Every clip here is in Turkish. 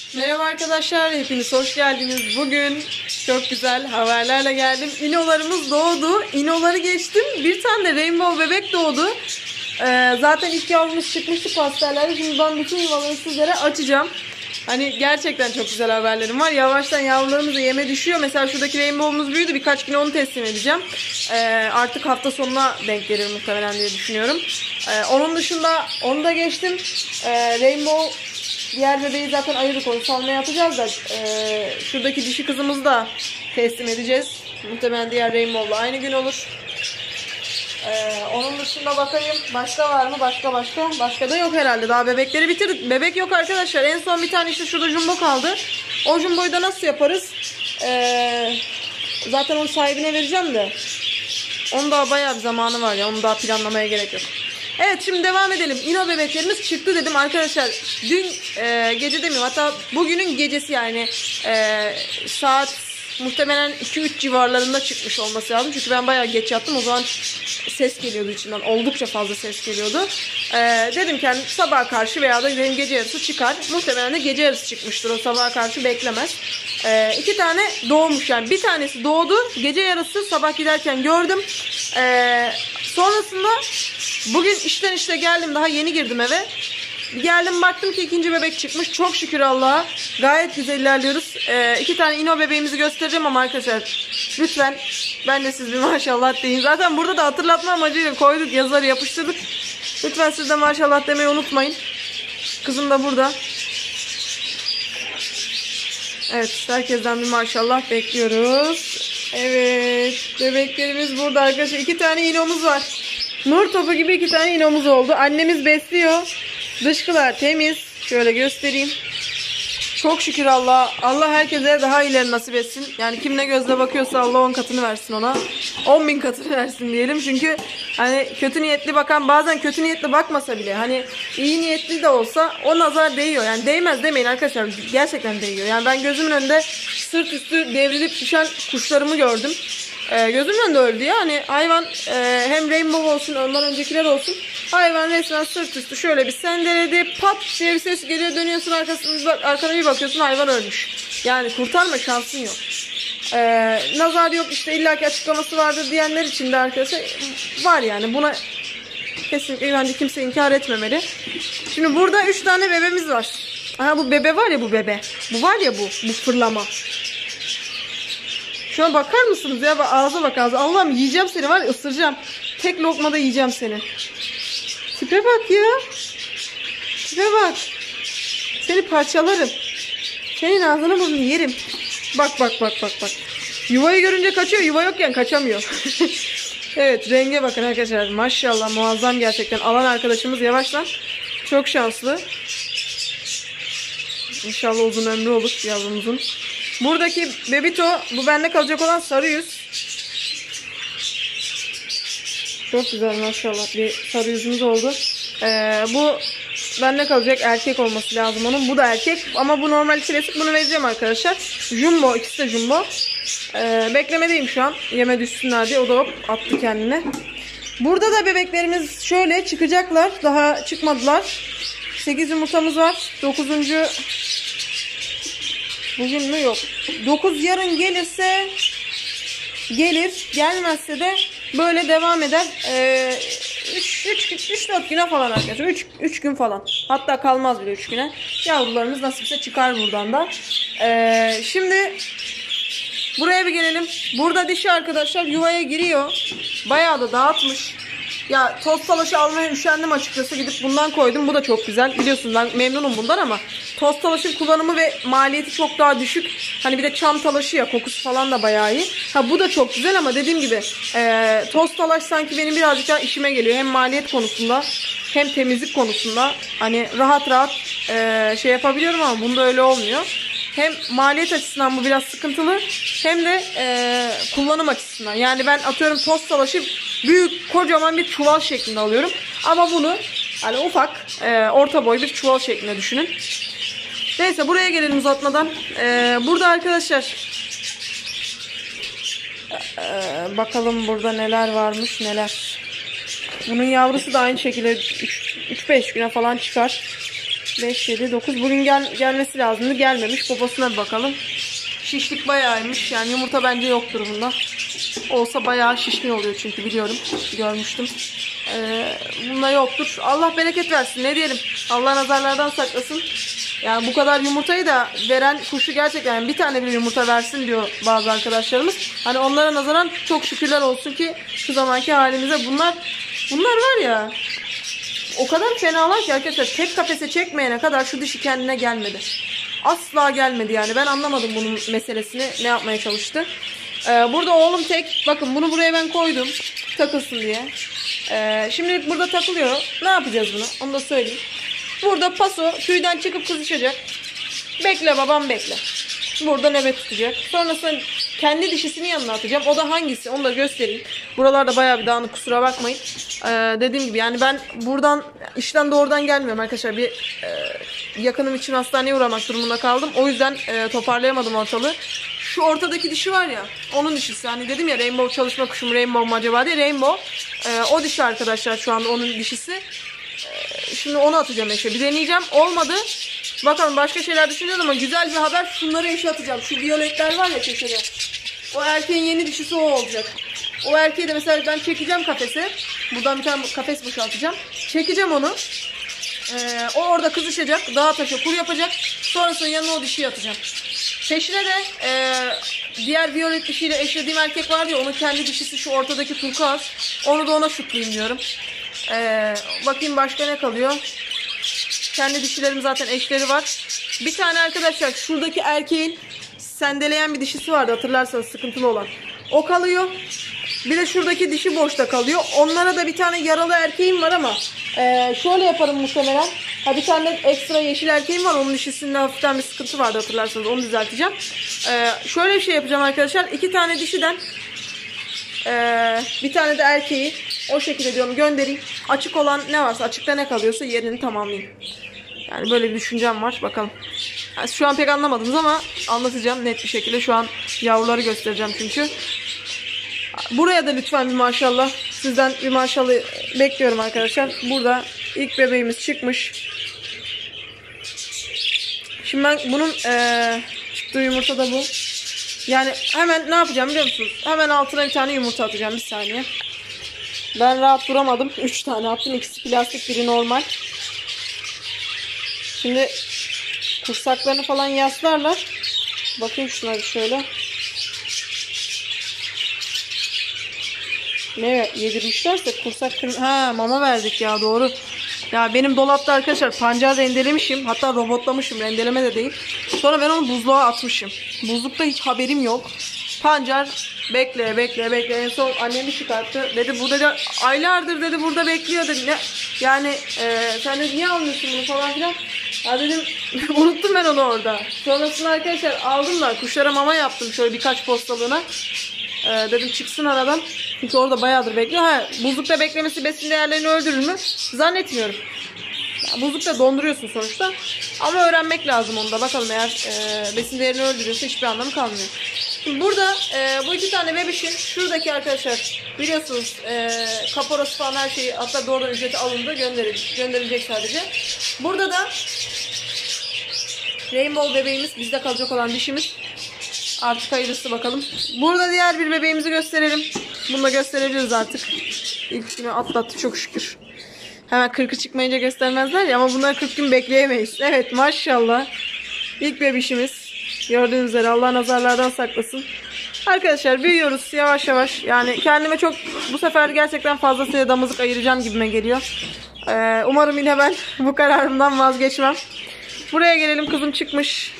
Merhaba arkadaşlar, hepiniz hoş geldiniz. Bugün çok güzel haberlerle geldim. İnolarımız doğdu. İnoları geçtim. Bir tane de rainbow bebek doğdu. Zaten ilk yavrumuz çıkmıştı pastellerde. Şimdi ben bütün yuvaları sizlere açacağım. Hani gerçekten çok güzel haberlerim var. Yavaştan yavrularımız da yeme düşüyor. Mesela şuradaki rainbow'umuz büyüdü. Birkaç gün onu teslim edeceğim. Artık hafta sonuna denk gelir muhtemelen diye düşünüyorum. Onun dışında onu da geçtim. Rainbow diğer bebeği zaten ayırdık, onu salmaya atacağız da şuradaki dişi kızımızı da teslim edeceğiz. Muhtemelen diğer Rainbow'la aynı gün olur. Onun dışında bakayım başka var mı? Başka da yok herhalde. Daha bebekleri bitirdik. Bebek yok arkadaşlar. En son bir tane işte şurada jumbo kaldı. O jumboyu da nasıl yaparız? Zaten onun sahibine vereceğim de. Onun daha bayağı bir zamanı var ya. Onu daha planlamaya gerek yok. Evet, şimdi devam edelim. İno bebeklerimiz çıktı dedim arkadaşlar. Dün gece demiyorum, hatta bugünün gecesi yani saat muhtemelen 2-3 civarlarında çıkmış olması lazım. Çünkü ben bayağı geç yattım, o zaman ses geliyordu içinden. Oldukça fazla ses geliyordu. Dedim ki yani sabaha karşı veya da dedim gece yarısı çıkar. Muhtemelen de gece yarısı çıkmıştır, o sabaha karşı beklemez. 2 tane doğmuş yani. Bir tanesi doğdu. Gece yarısı sabah giderken gördüm. Sonrasında bugün işten geldim, daha yeni girdim eve. Geldim baktım ki ikinci bebek çıkmış. Çok şükür Allah'a. Gayet güzel ilerliyoruz. 2 tane ino bebeğimizi göstereceğim ama arkadaşlar lütfen ben de siz bir maşallah deyin. Zaten burada da hatırlatma amacıyla koyduk, yazıları yapıştırdık. Lütfen siz de maşallah demeyi unutmayın. Kızım da burada. Evet, herkesten bir maşallah bekliyoruz. Evet, bebeklerimiz burada arkadaşlar. 2 tane inomuz var. Nur topu gibi 2 tane inomuz oldu. Annemiz besliyor. Dışkılar temiz. Şöyle göstereyim. Çok şükür Allah. Allah herkese daha iyileri nasip etsin. Yani kim ne gözle bakıyorsa Allah 10 katını versin ona. 10.000 katını versin diyelim. Çünkü hani kötü niyetli bakan bazen kötü niyetli bakmasa bile hani iyi niyetli de olsa o nazar değiyor. Yani değmez demeyin arkadaşlar. Gerçekten değiyor. Yani ben gözümün önünde sırt üstü devrilip düşen kuşlarımı gördüm. Gözümün önünde öldü ya. Hani hayvan hem rainbow olsun ondan öncekiler olsun. Hayvan resmen sırt üstü şöyle bir sendeledi. Pat diye bir ses geliyor, dönüyorsun arkana bir bakıyorsun hayvan ölmüş. Yani kurtarma şansın yok. Nazar yok işte illaki açıklaması vardır diyenler için de arkadaşlar var yani. Buna kesinlikle bence kimse inkar etmemeli. Şimdi burada 3 tane bebemiz var. Aha, bu bebe var ya, bu bebe. Bu var ya, bu fırlama. Şuna bakar mısınız ya? Ağza bak ağza. Allah'ım yiyeceğim seni, var ya, ısıracağım. Tek lokmada yiyeceğim seni. Tipe bak ya. Tipe bak. Seni parçalarım. Senin ağzını burnunu yerim. Bak. Yuvayı görünce kaçıyor. Yuva yokken kaçamıyor. Evet, renge bakın arkadaşlar. Maşallah muazzam gerçekten. Alan arkadaşımız yavaştan. Çok şanslı. İnşallah uzun ömrü olur yavrumuzun. Buradaki bebito, bu bende kalacak olan sarı yüz. Çok güzel maşallah bir sarı yüzümüz oldu. Bu bende kalacak, erkek olması lazım onun. Bu da erkek ama bu normal klasik, bunu vereceğim arkadaşlar. Jumbo, ikisi de jumbo. Beklemedeyim şu an yeme düşsünler diye, o da hop attı kendine. Burada da bebeklerimiz şöyle çıkacaklar, daha çıkmadılar. 8 yumurtamız var. 9. Bugün mü? Yok. 9 yarın gelirse gelir. Gelmezse de böyle devam eder. 3-4 güne falan arkadaşlar. 3 gün falan. Hatta kalmaz bile 3 güne. Yavrularımız nasipse çıkar buradan da. Şimdi buraya bir gelelim. Burada dişi arkadaşlar yuvaya giriyor. Bayağı da dağıtmış. Ya toz talaşı almaya üşendim açıkçası, gidip bundan koydum. Bu da çok güzel. Biliyorsunuz ben memnunum bundan ama toz talaşın kullanımı ve maliyeti çok daha düşük. Hani bir de çam talaşı ya, kokusu falan da bayağı iyi. Ha, bu da çok güzel ama dediğim gibi toz talaş sanki benim birazcık daha işime geliyor. Hem maliyet konusunda hem temizlik konusunda. Hani rahat şey yapabiliyorum ama bunda öyle olmuyor. Hem maliyet açısından bu biraz sıkıntılı, hem de kullanım açısından. Yani ben atıyorum toz talaşı büyük kocaman bir çuval şeklinde alıyorum. Ama bunu hani ufak orta boy bir çuval şeklinde düşünün. Neyse, buraya gelelim uzatmadan. Burada arkadaşlar bakalım burada neler varmış neler. Bunun yavrusu da aynı şekilde 3-5 güne falan çıkar. 5, 7, 9. Bugün gelmesi lazımdı. Gelmemiş. Poposuna bir bakalım. Şişlik bayağıymış. Yani yumurta bence yoktur bunda. Olsa bayağı şişkin oluyor çünkü biliyorum. Görmüştüm. Bunda yoktur. Allah bereket versin. Ne diyelim. Allah nazarlardan saklasın. Yani bu kadar yumurtayı da veren kuşu gerçekten yani bir tane bile yumurta versin diyor bazı arkadaşlarımız. Hani onlara nazaran çok şükürler olsun ki şu zamanki halimize bunlar var ya, o kadar fenalar ki arkadaşlar, tek kafese çekmeyene kadar şu dişi kendine gelmedi. Asla gelmedi yani. Ben anlamadım bunun meselesini, ne yapmaya çalıştı. Burada oğlum tek. Bakın bunu buraya ben koydum takılsın diye. Şimdi burada takılıyor. Ne yapacağız bunu? Onu da söyleyeyim. Burada paso tüyden çıkıp kızışacak. Bekle babam bekle. Burada nöbet tutacak. Sonrasında kendi dişisini yanına atacağım. O da hangisi? Onu da göstereyim. Buralarda bayağı bir dağınık, kusura bakmayın. Dediğim gibi yani ben buradan işten doğrudan gelmiyorum arkadaşlar. Bir yakınım için hastaneye uğramak durumunda kaldım. O yüzden toparlayamadım ortalığı. Şu ortadaki dişi var ya, onun dişisi. Hani dedim ya Rainbow çalışma kuşum, Rainbow mu acaba diye. Rainbow. O dişi arkadaşlar şu anda onun dişisi. Şimdi onu atacağım eşe. Bir deneyeceğim. Olmadı. Bakalım, başka şeyler düşünüyorum ama güzel bir haber. Şunları eşe atacağım. Şu violetler var ya köşede. O erkeğin yeni dişisi o olacak. O erkeği de mesela ben çekeceğim kafese. Buradan bir tane kafes boşaltacağım. Çekeceğim onu. O orada kızışacak. Dağa taşa kur yapacak. Sonrasında yanına o dişiyi atacağım. Peşine de diğer violet dişiyle eşlediğim erkek var ya, onun kendi dişisi şu ortadaki turkuaz. Onu da ona şutlayayım diyorum. Bakayım başka ne kalıyor. Kendi dişilerim zaten eşleri var. Bir tane arkadaşlar şuradaki erkeğin sendeleyen bir dişisi vardı, hatırlarsanız, sıkıntılı olan. O kalıyor. Bir de şuradaki dişi boşta kalıyor. Onlara da bir tane yaralı erkeğim var ama şöyle yaparım muhtemelen. Bir tane ekstra yeşil erkeğim var. Onun dişisinde hafiften bir sıkıntı vardı, hatırlarsanız. Onu düzelteceğim. Şöyle bir şey yapacağım arkadaşlar. 2 tane dişiden bir tane de erkeği o şekilde diyorum göndereyim. Açık olan ne varsa, açıkta ne kalıyorsa yerini tamamlayayım. Yani böyle bir düşüncem var. Bakalım. Yani şu an pek anlamadınız ama anlatacağım net bir şekilde. Şu an yavruları göstereceğim çünkü. Buraya da lütfen bir maşallah. Sizden bir maşallah bekliyorum arkadaşlar. Burada ilk bebeğimiz çıkmış. Şimdi ben bunun çıktığı yumurta da bu. Yani hemen ne yapacağım biliyor musunuz? Hemen altına bir tane yumurta atacağım. Bir saniye. Ben rahat duramadım. 3 tane attım. İkisi plastik, biri normal. Şimdi kursaklarını falan yaslarlar. Bakayım şuna bir şöyle. Ne yedirmişlerse kursak mama verdik ya, doğru. Ya benim dolapta arkadaşlar pancar rendelemişim. Hatta robotlamışım. Rendeleme de değil. Sonra ben onu buzluğa atmışım. Buzlukta hiç haberim yok. Pancar bekle. En son annemi çıkarttı. Dedi bu dedi aylardır dedi burada bekliyor dedi. Ne? Yani sen de niye almıyorsun bunu falan filan. Ya dedim unuttum ben onu orada. Sonrasında arkadaşlar aldım da kuşlara mama yaptım şöyle birkaç postalığına. Dedim çıksın aradan. Çünkü orada bayağıdır bekliyor. Buzlukta beklemesi besin değerlerini öldürür mü? Zannetmiyorum. Yani buzlukta donduruyorsun sonuçta. Ama öğrenmek lazım onu da. Bakalım, eğer besin değerini öldürüyorsa hiçbir anlamı kalmıyor. Şimdi burada bu 2 tane bebişin şuradaki arkadaşlar biliyorsunuz kaporası falan her şeyi, hatta doğrudan ücreti alındı, gönderilecek sadece. Burada da Rainbow bebeğimiz, bizde kalacak olan dişimiz. Artık hayırlısı bakalım. Burada diğer bir bebeğimizi gösterelim. Bunu da gösterebiliriz artık. İlk günü atlattı çok şükür. Hemen 40'ı çıkmayınca göstermezler ya, ama bunları 40 gün bekleyemeyiz. Evet maşallah. İlk bebişimiz. Gördüğünüz üzere Allah nazarlardan saklasın. Arkadaşlar büyüyoruz yavaş yavaş. Yani kendime çok bu sefer gerçekten fazlasıyla damızlık ayıracağım gibime geliyor. Umarım yine ben bu kararımdan vazgeçmem. Buraya gelelim, kızım çıkmış.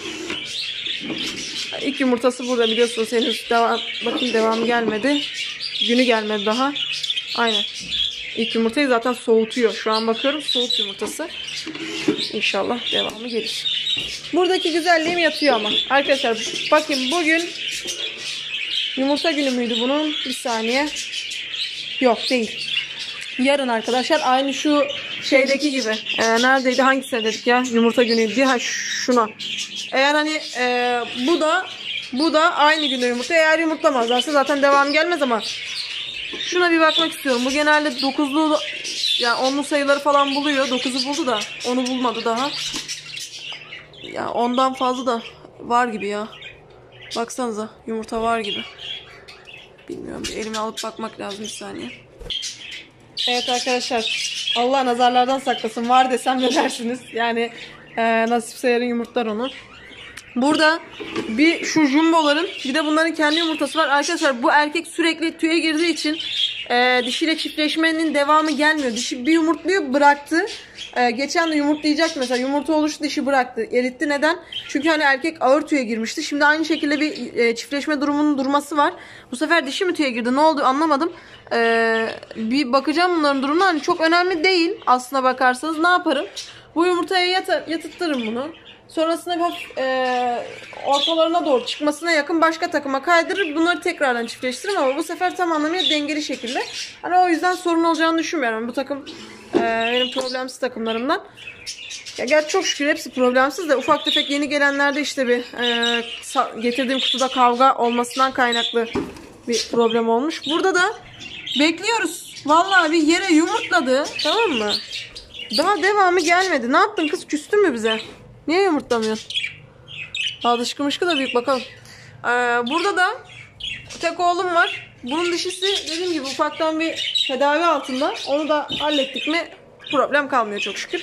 İlk yumurtası burada biliyorsunuz, henüz bakın devamı gelmedi. Günü gelmedi daha. Aynen. İlk yumurtayı zaten soğutuyor. Şu an bakıyorum, soğuk yumurtası. İnşallah devamı gelir. Buradaki güzelliğim yatıyor ama. Arkadaşlar bakın bugün yumurta günü müydü bunun? Bir saniye. Yok değil. Yarın arkadaşlar, aynı şu şeydeki gibi. Neredeydi, hangisine dedik ya yumurta günüydü diye. Şuna. Eğer hani bu da aynı günde yumurta. Eğer yumurtlamazlarsa zaten devam gelmez ama şuna bir bakmak istiyorum. Bu genelde 9'lu yani 10'lu sayıları falan buluyor. 9'u buldu da onu bulmadı daha. ya ondan fazla da var gibi ya. Baksanıza yumurta var gibi. Bilmiyorum, bir elime alıp bakmak lazım, bir saniye. Evet arkadaşlar, Allah nazarlardan saklasın, var desem ne dersiniz? Yani nasipse yarın yumurtlar onu. Burada bir şu jumboların, bir de bunların kendi yumurtası var. Arkadaşlar bu erkek sürekli tüye girdiği için dişiyle çiftleşmenin devamı gelmiyor. Dişi bir yumurtluyor, bıraktı. Geçen de yumurtlayacaktı mesela, yumurta oluştu, dişi bıraktı, eritti. Neden? Çünkü hani erkek ağır tüye girmişti. Şimdi aynı şekilde bir çiftleşme durumunun durması var. Bu sefer dişi mi tüye girdi, ne oldu anlamadım. Bir bakacağım bunların durumuna. Hani çok önemli değil aslına bakarsanız. Ne yaparım? Bu yumurtaya yatıttırırım bunu. Sonrasında bir hafif ortalarına doğru çıkmasına yakın başka takıma kaydırır. Bunları tekrardan çiftleştiririm ama bu sefer tam anlamıyla dengeli şekilde. Hani o yüzden sorun olacağını düşünmüyorum. Bu takım benim problemsiz takımlarımdan. Ya gerçi çok şükür hepsi problemsiz de ufak tefek yeni gelenlerde işte bir getirdiğim kutuda kavga olmasından kaynaklı bir problem olmuş. Burada da bekliyoruz. Vallahi bir yere yumurtladı, tamam mı? Daha devamı gelmedi. Ne yaptın kız, küstün mü bize? Niye yumurtlamıyorsun? Daha dışkı mışkı da büyük, bakalım. Burada da tek oğlum var. Bunun dişisi dediğim gibi ufaktan bir tedavi altında. Onu da hallettik mi problem kalmıyor çok şükür.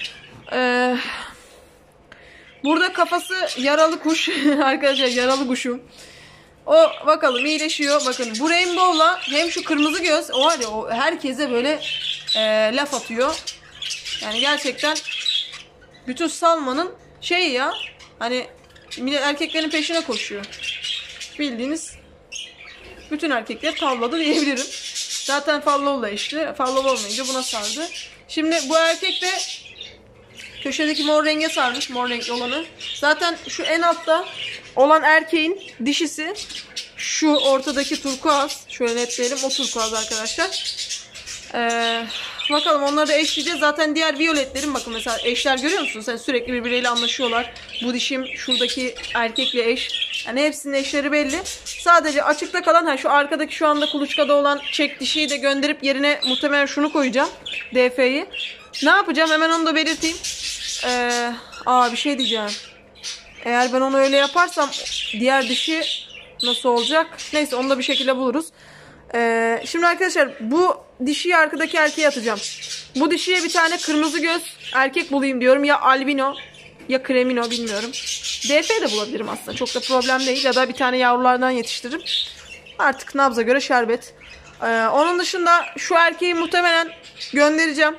Burada kafası yaralı kuş. Arkadaşlar yaralı kuşum. O bakalım iyileşiyor. Bakın bu Rainbow'la hem şu kırmızı göz, o var ya, o herkese böyle laf atıyor. Yani gerçekten bütün salmanın şeyi ya, hani erkeklerin peşine koşuyor. Bildiğiniz bütün erkekler tavladı diyebilirim. Zaten Fallow'la eşli. Fallow olmayınca buna sardı. Şimdi bu erkek de köşedeki mor renge sarmış, mor renkli olanı. Zaten şu en altta olan erkeğin dişisi şu ortadaki turkuaz. Şöyle netleyelim, o turkuaz arkadaşlar. Bakalım onları da eşleyeceğiz. Zaten diğer violetlerin bakın mesela eşler görüyor musunuz? Yani sürekli birbirleriyle anlaşıyorlar. Bu dişim şuradaki erkekle eş. Yani hepsinin eşleri belli. Sadece açıkta kalan şu arkadaki şu anda kuluçkada olan çek dişiyi de gönderip yerine muhtemelen şunu koyacağım. DF'yi. Ne yapacağım? Hemen onu da belirteyim. Bir şey diyeceğim. Eğer ben onu öyle yaparsam diğer dişi nasıl olacak? Neyse onu da bir şekilde buluruz. Şimdi arkadaşlar bu dişiyi arkadaki erkeğe atacağım. Bu dişiye bir tane kırmızı göz erkek bulayım diyorum. Ya albino ya kremino, bilmiyorum. DF de bulabilirim aslında. Çok da problem değil. Ya da bir tane yavrulardan yetiştiririm. Artık nabza göre şerbet. Onun dışında şu erkeği muhtemelen göndereceğim.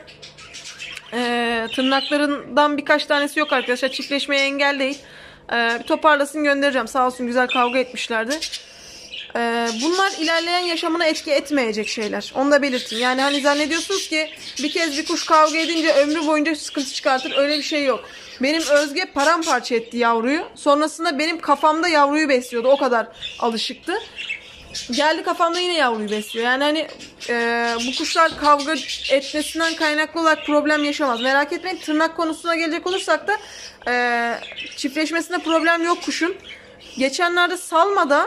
Tırnaklarından birkaç tanesi yok arkadaşlar. Çiftleşmeye engel değil. Bir toparlasın göndereceğim. Sağ olsun güzel kavga etmişlerdi. Bunlar ilerleyen yaşamına etki etmeyecek şeyler. Onu da belirteyim. Yani hani zannediyorsunuz ki bir kez bir kuş kavga edince ömrü boyunca sıkıntı çıkartır. Öyle bir şey yok. Benim Özge paramparça etti yavruyu. Sonrasında benim kafamda yavruyu besliyordu. O kadar alışıktı. Geldi kafamda yine yavruyu besliyor. Yani hani bu kuşlar kavga etmesinden kaynaklı olarak problem yaşamaz. Merak etmeyin. Tırnak konusuna gelecek olursak da çiftleşmesinde problem yok kuşun. Geçenlerde salmada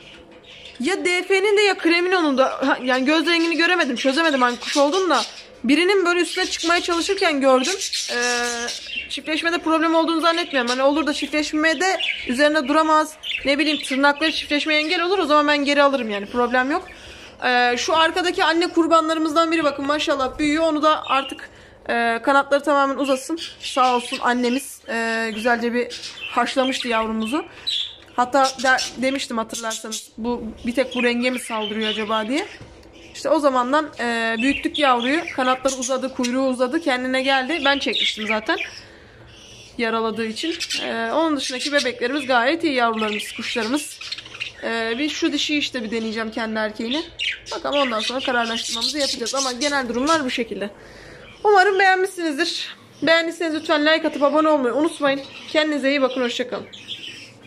ya DF'nin de ya Kremino'nun da, yani göz rengini göremedim, çözemedim hangi kuş olduğunu da, birinin böyle üstüne çıkmaya çalışırken gördüm. Çiftleşmede problem olduğunu zannetmiyorum. Hani olur da çiftleşmede üzerine duramaz, ne bileyim tırnakları çiftleşmeye engel olur, o zaman ben geri alırım, yani problem yok. Şu arkadaki anne kurbanlarımızdan biri bakın maşallah büyüyor, onu da artık kanatları tamamen uzasın. Sağ olsun annemiz güzelce bir haşlamıştı yavrumuzu. Hatta demiştim hatırlarsanız, bu bir tek bu renge mi saldırıyor acaba diye. İşte o zamandan büyüttük yavruyu. Kanatları uzadı, kuyruğu uzadı, kendine geldi. Ben çekmiştim zaten yaraladığı için. Onun dışındaki bebeklerimiz gayet iyi, yavrularımız, kuşlarımız. Bir şu dişiyi işte bir deneyeceğim, kendi erkeğini. Bakalım ondan sonra kararlaştırmamızı yapacağız. Ama genel durumlar bu şekilde. Umarım beğenmişsinizdir. Beğendiyseniz lütfen like atıp abone olmayı unutmayın. Kendinize iyi bakın, hoşça kalın.